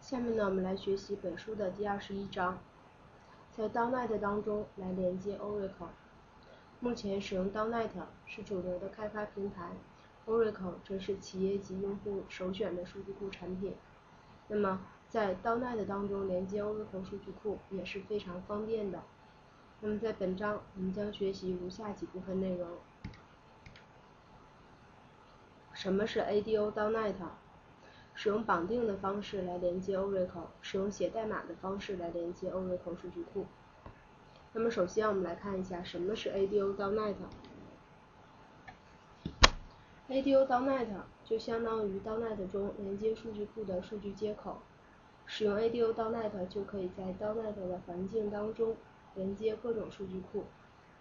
下面呢，我们来学习本书的第21章，在 .NET 当中来连接 Oracle。目前使用 .NET 是主流的开发平台 ，Oracle 则是企业级用户首选的数据库产品。那么在 .NET 当中连接 Oracle 数据库也是非常方便的。那么在本章我们将学习如下几部分内容。什么是 ADO.NET？ 使用绑定的方式来连接 Oracle， 使用写代码的方式来连接 Oracle 数据库。那么首先我们来看一下什么是 ADO.NET。ADO.NET 就相当于 .NET 中连接数据库的数据接口。使用 ADO.NET 就可以在 .NET 的环境当中连接各种数据库。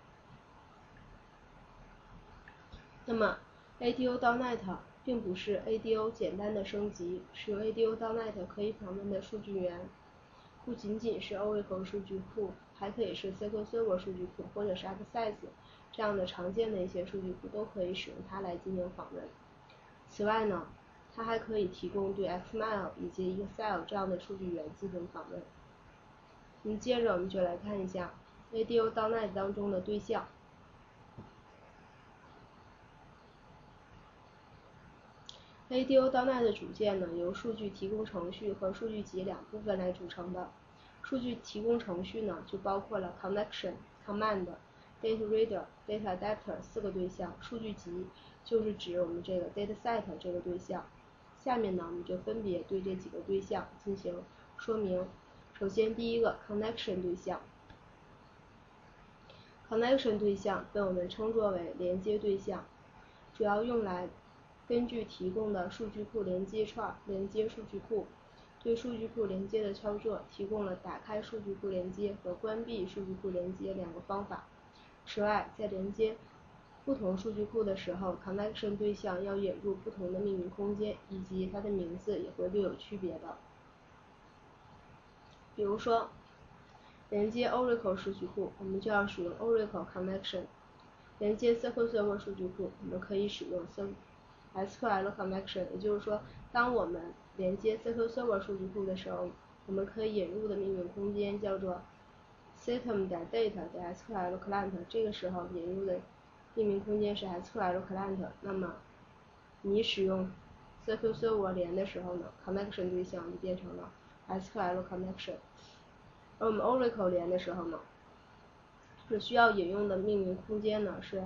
那么 ADO.NET 并不是 ADO 简单的升级，使用 ADO.NET 可以访问的数据源不仅仅是 Oracle 数据库，还可以是 SQL Server 数据库或者是 Access 这样的常见的一些数据库都可以使用它来进行访问。此外呢，它还可以提供对 XML 以及 Excel 这样的数据源进行访问。接着我们就来看一下 ADO.NET 当中的对象。ADO.NET 的组件呢，由数据提供程序和数据集两部分来组成的。数据提供程序呢，就包括了 Connection、Command、Data Reader、Data Adapter 四个对象。数据集就是指我们这个 Dataset 这个对象。下面呢，我们就分别对这几个对象进行说明。首先，第一个 Connection 对象。Connection 对象被我们称作为连接对象，主要用来根据提供的数据库连接串连接数据库，对数据库连接的操作提供了打开数据库连接和关闭数据库连接两个方法。此外，在连接不同数据库的时候 ，connection 对象要引入不同的命名空间，以及它的名字也会略有区别的。比如说，连接 Oracle 数据库，我们就要使用 Oracle Connection； 连接 SQL Server 数据库，我们可以使用 SQL Connection。也就是说，当我们连接 SQL Server 数据库的时候，我们可以引入的命名空间叫做 system.data.sql.client， 这个时候引入的命名空间是 SQL Client。那么你使用 SQL Server 连的时候呢 ，connection 对象就变成了 SQL Connection。而我们 Oracle 连的时候呢，只需要引用的命名空间呢是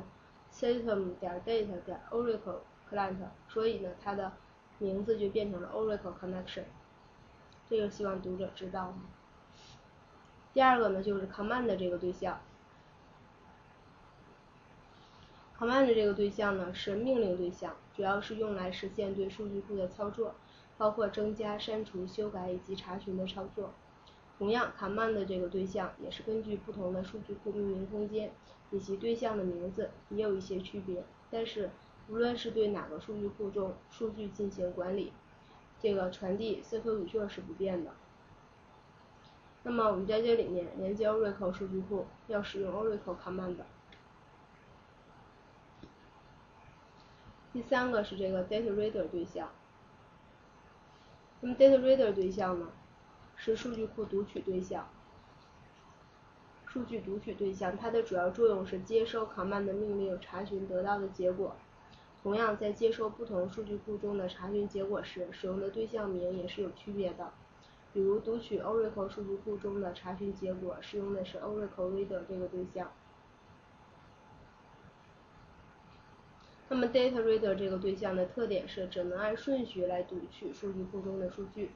system.data.oracle.client， 所以呢它的名字就变成了 Oracle Connection。这个希望读者知道。第二个呢就是 Command 这个对象。Command 这个对象呢是命令对象，主要是用来实现对数据库的操作，包括增加、删除、修改以及查询的操作。同样 ，Command 这个对象也是根据不同的数据库命名空间以及对象的名字也有一些区别，但是无论是对哪个数据库中数据进行管理，这个传递 SQL 语句是不变的。那么我们在这里面连接 Oracle 数据库要使用 Oracle Command。第三个是这个 Data Reader 对象。那么 Data Reader 对象呢，是数据库读取对象。数据读取对象，它的主要作用是接收 Command 的命令，查询得到的结果。同样，在接收不同数据库中的查询结果时，使用的对象名也是有区别的。比如，读取 Oracle 数据库中的查询结果，使用的是 Oracle Reader 这个对象。那么 Data Reader 这个对象的特点是只能按顺序来读取数据库中的数据。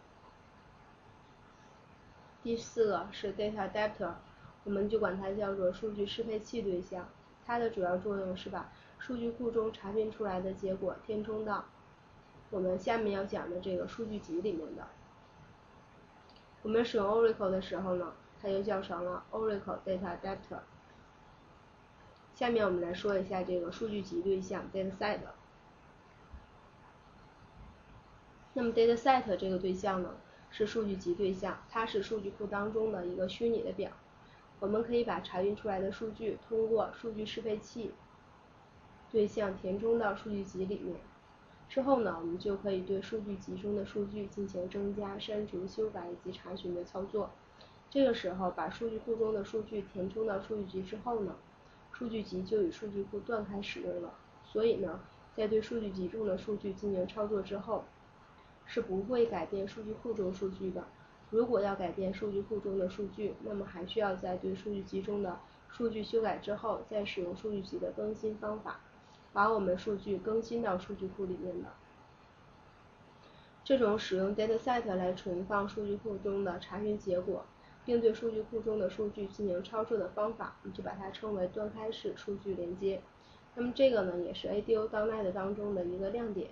第四个是 Data Adapter， 我们就管它叫做数据适配器对象。它的主要作用是把数据库中查询出来的结果填充到我们下面要讲的这个数据集里面的。我们使用 Oracle 的时候呢，它就叫成了 Oracle Data Adapter。下面我们来说一下这个数据集对象 Dataset。那么 Dataset 这个对象呢，是数据集对象，它是数据库当中的一个虚拟的表。我们可以把查询出来的数据通过数据适配器对象填充到数据集里面。 之后呢，我们就可以对数据集中的数据进行增加、删除、修改以及查询的操作。这个时候，把数据库中的数据填充到数据集之后呢，数据集就与数据库断开使用了。所以呢，在对数据集中的数据进行操作之后，是不会改变数据库中数据的。如果要改变数据库中的数据，那么还需要在对数据集中的数据修改之后，再使用数据集的更新方法，把我们数据更新到数据库里面的。这种使用 dataset 来存放数据库中的查询结果，并对数据库中的数据进行操作的方法，我们就把它称为断开式数据连接。那么这个呢，也是 ADO.NET 当中的一个亮点。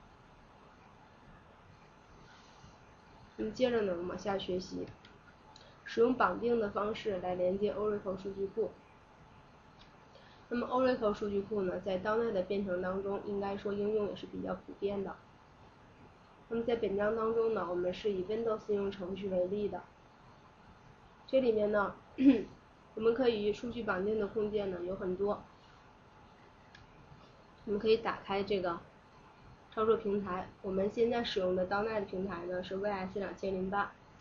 那么接着呢，我们往下学习，使用绑定的方式来连接 Oracle 数据库。那么 Oracle 数据库呢，在 .NET 的编程当中，应该说应用也是比较普遍的。那么在本章当中呢，我们是以 Windows 应用程序为例的。这里面呢，我们可以数据绑定的空间呢有很多。我们可以打开这个操作平台，我们现在使用的 .NET 平台呢是 VS2008。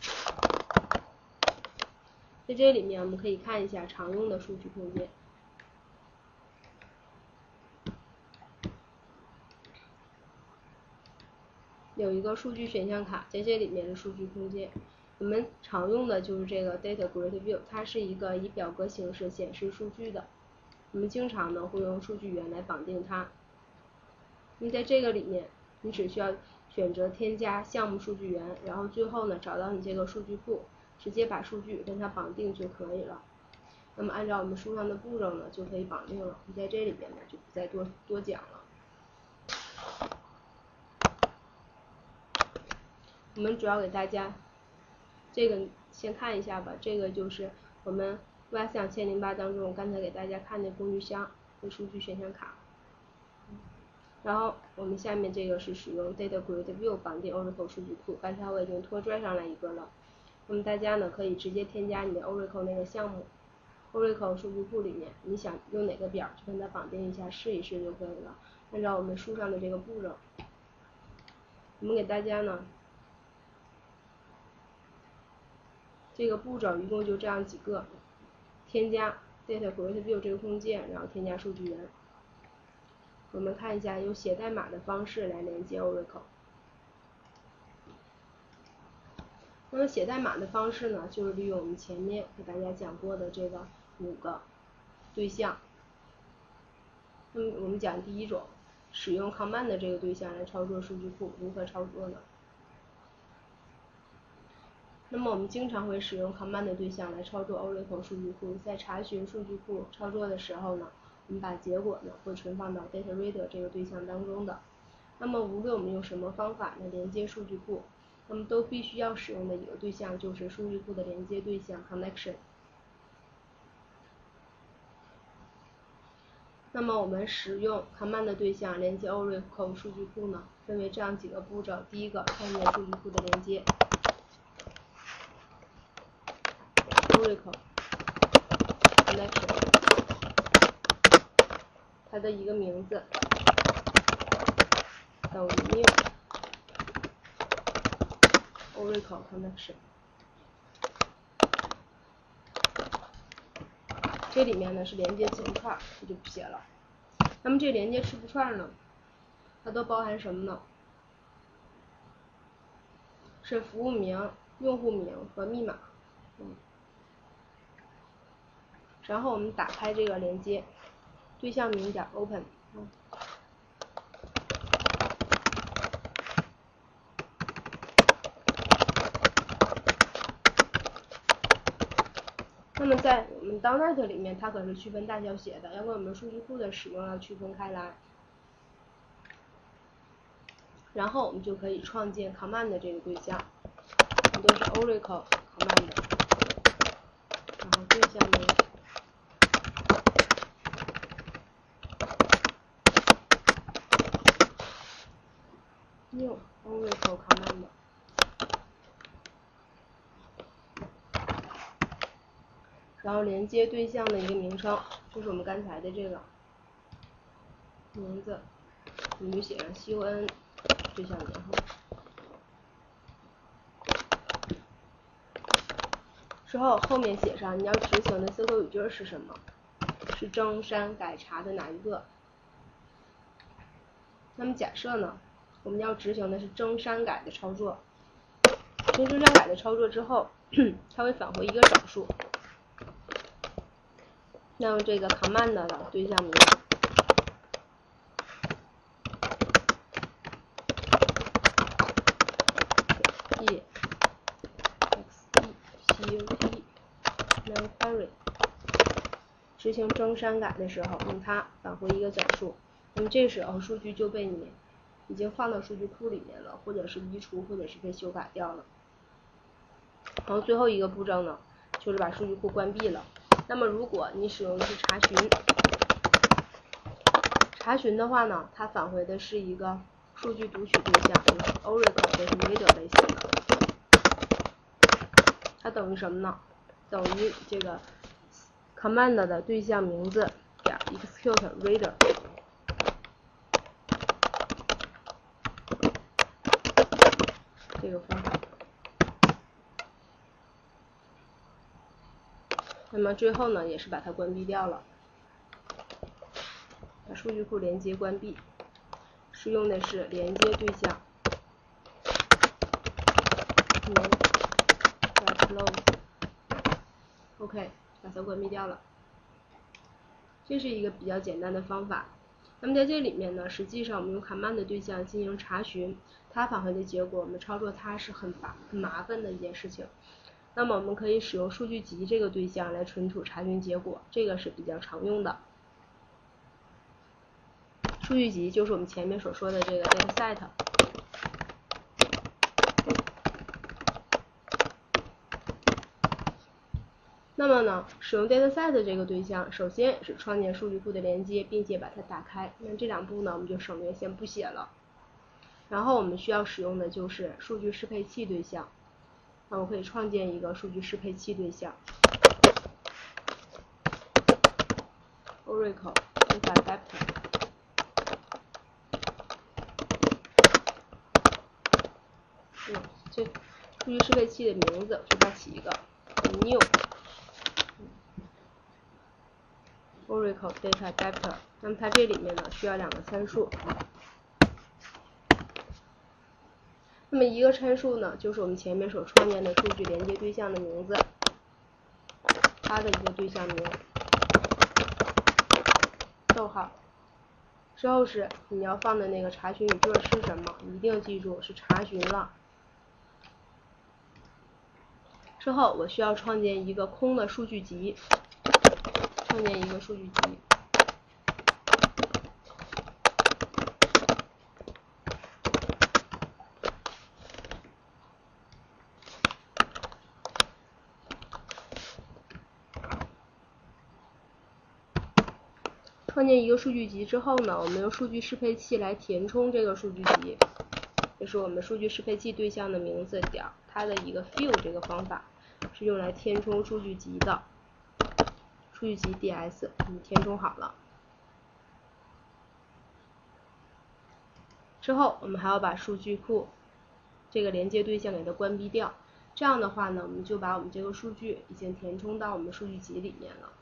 在这里面我们可以看一下常用的数据空间。有一个数据选项卡，在这里面的数据空间，我们常用的就是这个 Data Grid View， 它是一个以表格形式显示数据的。我们经常呢会用数据源来绑定它。那在这个里面，你只需要选择添加项目数据源，然后最后呢找到你这个数据库，直接把数据跟它绑定就可以了。那么按照我们书上的步骤呢就可以绑定了。你在这里边呢就不再多讲了。我们主要给大家这个先看一下吧，这个就是我们 VS2008当中我刚才给大家看的工具箱和数据选项卡。然后我们下面这个是使用 Data Grid View 绑定 Oracle 数据库，刚才我已经拖拽上来一个了。那么大家呢可以直接添加你的 Oracle 那个项目 ，Oracle 数据库里面你想用哪个表就跟它绑定一下，试一试就可以了。按照我们书上的这个步骤，我们给大家呢这个步骤一共就这样几个，添加 Data Grid View 这个空间，然后添加数据源。我们看一下用写代码的方式来连接 Oracle。那么写代码的方式呢，就是利用我们前面给大家讲过的这个5个对象。那么我们讲第一种，使用 command 的这个对象来操作数据库，如何操作呢？那么我们经常会使用 command 的对象来操作 Oracle 数据库，在查询数据库操作的时候呢，我们把结果呢会存放到 Data Reader 这个对象当中的。那么无论我们用什么方法来连接数据库，那么都必须要使用的一个对象就是数据库的连接对象 connection。那么我们使用 command 的对象连接 Oracle 数据库呢，分为这样几个步骤。第一个，创建数据库的连接 Oracle connection， 它的一个名字等于 new Oracle connection。这里面呢是连接字符串，我就不写了。那么这连接字符串呢，它都包含什么呢？是服务名、用户名和密码。然后我们打开这个连接，对象名点 open。那么在我们 .NET 里面，它可是区分大小写的，要跟我们数据库的使用要区分开来。然后我们就可以创建 command 的这个对象，很多是 Oracle command， 然后对象名new Oracle command， 然后连接对象的一个名称，就是我们刚才的这个名字。 我们就写上 CON 对象名号。之后后面写上你要执行的 SQL 语句是什么？是增删改查的哪一个？那么假设呢，我们要执行的是增删改的操作。增删改的操作之后，它会返回一个整数。那么这个 command 的对象名exe_cut执行增删改的时候，用它返回一个整数。那么这时候数据就被你已经放到数据库里面了，或者是移除，或者是被修改掉了。然后最后一个步骤呢，就是把数据库关闭了。那么如果你使用的是查询的话呢，它返回的是一个数据读取对象，就是 Oracle 的是 reader 类型的。它等于什么呢？等于这个 command 的对象名字点 execute reader。这个方法。那么最后呢，也是把它关闭掉了，把数据库连接关闭，使用的是连接对象，close。OK， 把它关闭掉了。这是一个比较简单的方法。那么在这里面呢，实际上我们用 command 的对象进行查询，它返回的结果，我们操作它是很麻烦的一件事情。那么我们可以使用数据集这个对象来存储查询结果，这个是比较常用的。数据集就是我们前面所说的这个 dataset。那么呢，使用 dataset 这个对象，首先是创建数据库的连接，并且把它打开。那这两步呢，我们就省略先不写了。然后我们需要使用的就是数据适配器对象。那我可以创建一个数据适配器对象 ，Oracle Data Adapter。这数据适配器的名字给它起一个 new Oracle Data Adapter。那么它这里面呢需要两个参数。那么一个参数呢，就是我们前面所创建的数据连接对象的名字，它的一个对象名，逗号。之后是你要放的那个查询语句是什么，一定记住是查询了。之后我需要创建一个空的数据集，创建一个数据集。创建一个数据集之后呢，我们用数据适配器来填充这个数据集，这是我们数据适配器对象的名字点它的一个 fill 这个方法是用来填充数据集的，数据集 ds 填充好了。之后我们还要把数据库这个连接对象给它关闭掉，这样的话呢，我们就把我们这个数据已经填充到我们数据集里面了。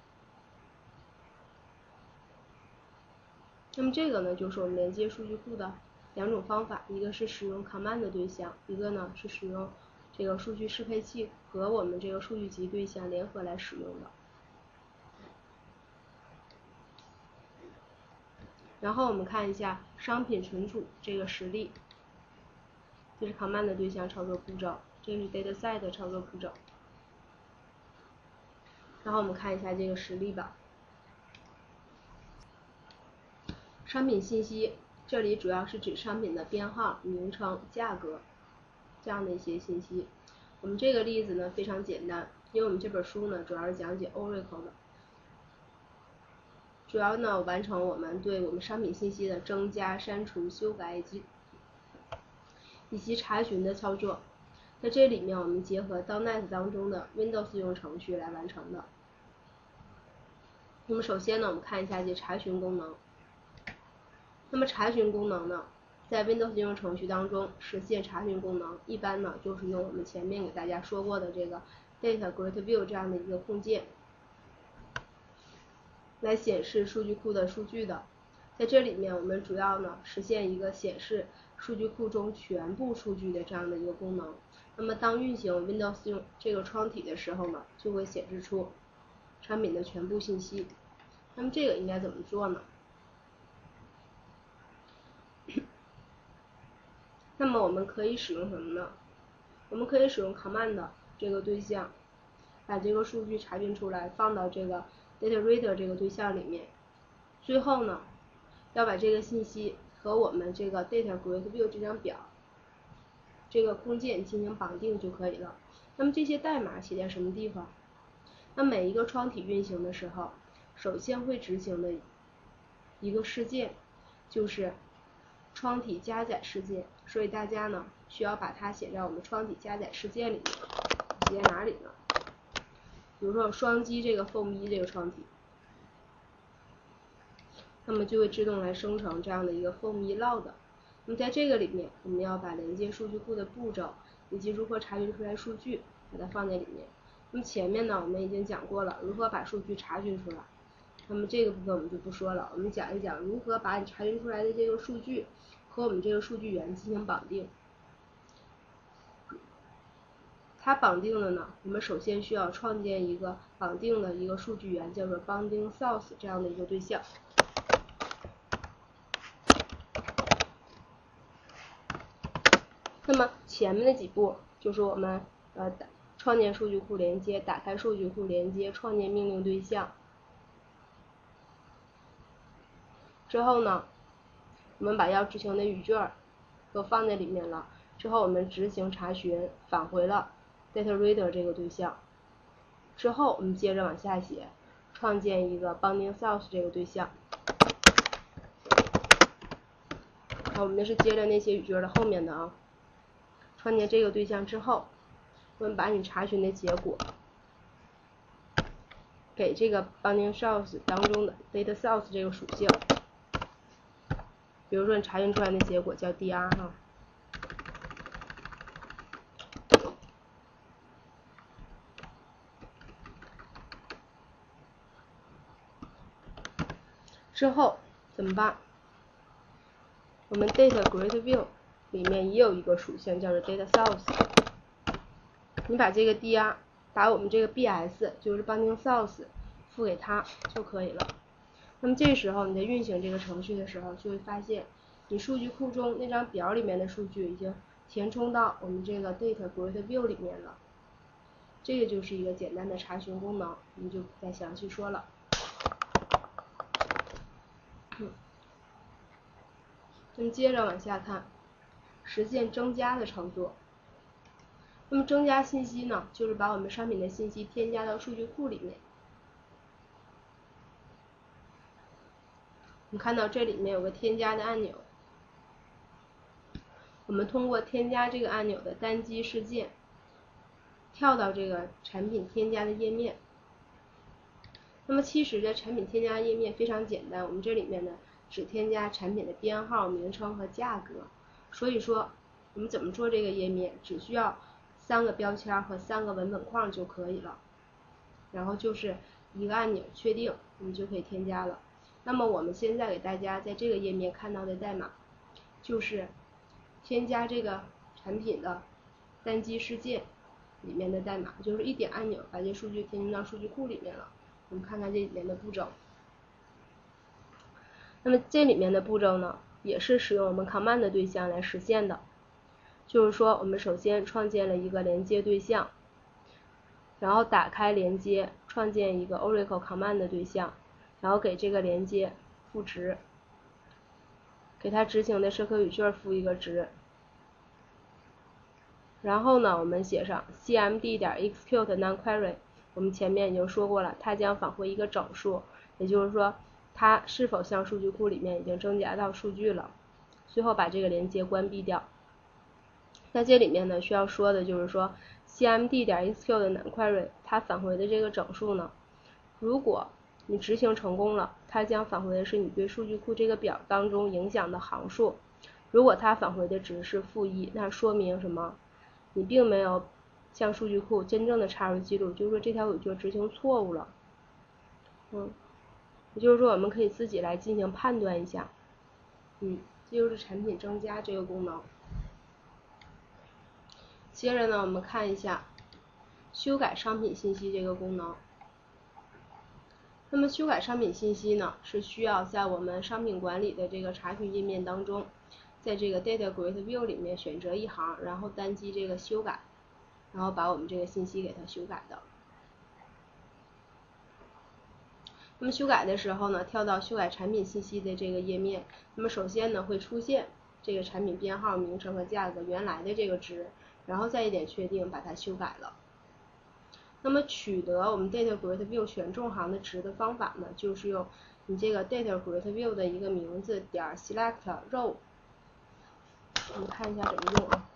那么这个呢，就是我们连接数据库的两种方法，一个是使用 command 的对象，一个呢是使用这个数据适配器和我们这个数据集对象联合来使用的。然后我们看一下商品存储这个实例，这是 command 的对象操作步骤，这是 dataset 的操作步骤。然后我们看一下这个实例吧。商品信息，这里主要是指商品的编号、名称、价格这样的一些信息。我们这个例子呢非常简单，因为我们这本书呢主要是讲解 Oracle 的，主要呢完成我们对我们商品信息的增加、删除、修改以及查询的操作。在这里面我们结合 .NET 当中的 Windows 应用程序来完成的。那么首先呢，我们看一下这查询功能。 那么查询功能呢，在 Windows 应用程序当中实现查询功能，一般呢就是用我们前面给大家说过的这个 Data Grid View 这样的一个控件来显示数据库的数据的。在这里面我们主要呢实现一个显示数据库中全部数据的这样的一个功能。那么当运行 Windows 用这个窗体的时候呢，就会显示出产品的全部信息。那么这个应该怎么做呢？那么我们可以使用什么呢？我们可以使用 Command 这个对象，把这个数据查询出来，放到这个 Data Reader 这个对象里面。最后呢，要把这个信息和我们这个 Data Grid View 这张表这个空间进行绑定就可以了。那么这些代码写在什么地方？那每一个窗体运行的时候，首先会执行的一个事件就是窗体加载事件，所以大家呢需要把它写在我们窗体加载事件里面。写在哪里呢？比如说双击这个 Form1这个窗体，那么就会自动来生成这样的一个 Form1 log。那么在这个里面，我们要把连接数据库的步骤以及如何查询出来数据，把它放在里面。那么前面呢，我们已经讲过了如何把数据查询出来。那么这个部分我们就不说了，我们讲一讲如何把你查询出来的这个数据和我们这个数据源进行绑定。它绑定了呢，我们首先需要创建一个绑定的一个数据源，叫做 Bounding Source 这样的一个对象。那么前面的几步就是我们创建数据库连接，打开数据库连接，创建命令对象。之后呢，我们把要执行的语句都放在里面了。之后我们执行查询，返回了 Data Reader 这个对象。之后我们接着往下写，创建一个 Bounding Source 这个对象。我们这是接着那些语句的后面的啊。创建这个对象之后，我们把你查询的结果给这个 Bounding Source 当中的 Data Source 这个属性。比如说你查询出来的结果叫 dr 哈。之后怎么办？我们 Data Grid View 里面也有一个属性叫做 Data Source。你把这个 dr 把我们这个 bs 就是 Bounding Source 赋给它就可以了。那么这时候你在运行这个程序的时候，就会发现你数据库中那张表里面的数据已经填充到我们这个 Data Grid View 里面了。这个就是一个简单的查询功能，我们就不再详细说了。那么接着往下看，实现增加的操作。那么增加信息呢，就是把我们商品的信息添加到数据库里面。你看到这里面有个添加的按钮，我们通过添加这个按钮的单击事件，跳到这个产品添加的页面。那么其实这产品添加页面非常简单，我们这里面呢只添加产品的编号、名称和价格。所以说我们怎么做这个页面，只需要3个标签和3个文本框就可以了。然后就是一个按钮确定，我们就可以添加了。那么我们现在给大家在这个页面看到的代码，就是添加这个产品的单击事件里面的代码，就是一点按钮把这数据添进到数据库里面了。我们看看这里面的步骤。那么这里面的步骤呢，也是使用我们 Command 的对象来实现的。就是说我们首先创建了一个连接对象，然后打开连接，创建一个 Oracle Command 的对象，然后给这个连接赋值，给它执行的社科语句赋一个值。然后呢，我们写上 cmd.execute non-query， 我们前面已经说过了，它将返回一个整数，也就是说它是否向数据库里面已经增加到数据了。最后把这个连接关闭掉。在这里面呢，需要说的就是说 cmd.execute non-query 它返回的这个整数呢，如果你执行成功了，它将返回的是你对数据库这个表当中影响的行数。如果它返回的值是-1，那说明什么？你并没有向数据库真正的插入记录，就是说这条语句执行错误了。也就是说我们可以自己来进行判断一下。这就是产品增加这个功能。接着呢，我们看一下修改商品信息这个功能。那么修改商品信息呢，是需要在我们商品管理的这个查询页面当中，在这个 Data Grid View 里面选择一行，然后单击这个修改，然后把我们这个信息给它修改的。那么修改的时候呢，跳到修改产品信息的这个页面，那么首先呢会出现这个产品编号、名称和价格原来的这个值，然后再一点确定把它修改了。那么取得我们 Data Grid View 选中行的值的方法呢，就是用你这个 Data Grid View 的一个名字点 select row， 我们看一下怎么用啊？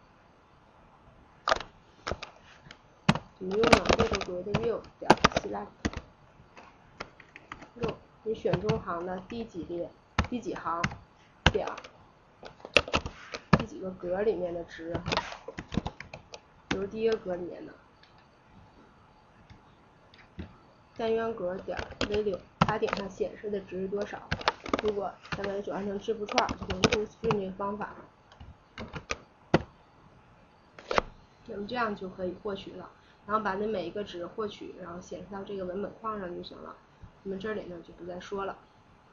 怎么用呢 ？Data Grid View 点 select row， 你选中行的第几列、第几行点第几个格里面的值，比如第一个格里面的。单元格点 value， 它点上显示的值是多少？如果咱们转换成字符串，就用 toString 这个方法，那么这样就可以获取了。然后把那每一个值获取，然后显示到这个文本框上就行了。那么这里呢就不再说了。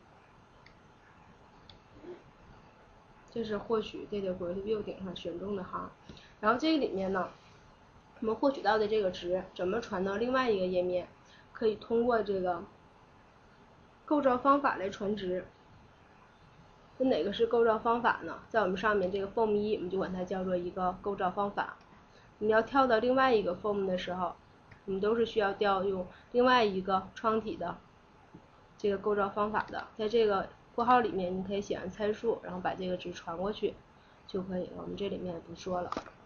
这是获取 Data Grid View 顶上选中的行。然后这个里面呢，我们获取到的这个值怎么传到另外一个页面？可以通过这个构造方法来传值。那哪个是构造方法呢？在我们上面这个 form 1，我们就管它叫做一个构造方法。你要跳到另外一个 form 的时候，我们都是需要调用另外一个窗体的这个构造方法的。在这个括号里面，你可以写上参数，然后把这个值传过去就可以了。我们这里面也不说了。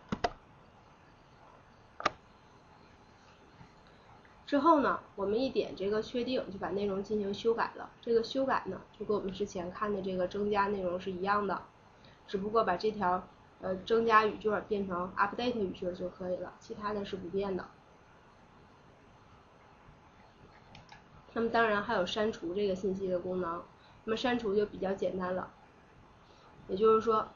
之后呢，我们一点这个确定，就把内容进行修改了。这个修改呢，就跟我们之前看的这个增加内容是一样的，只不过把这条增加语句变成 update 语句就可以了，其他的是不变的。那么当然还有删除这个信息的功能，那么删除就比较简单了，也就是说，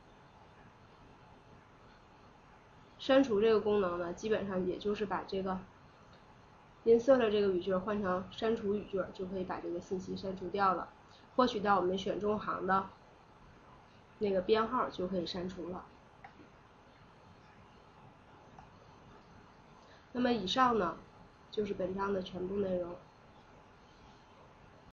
删除这个功能呢，基本上也就是把这个insert这个语句换成删除语句，就可以把这个信息删除掉了，获取到我们选中行的那个编号就可以删除了。那么以上呢，就是本章的全部内容。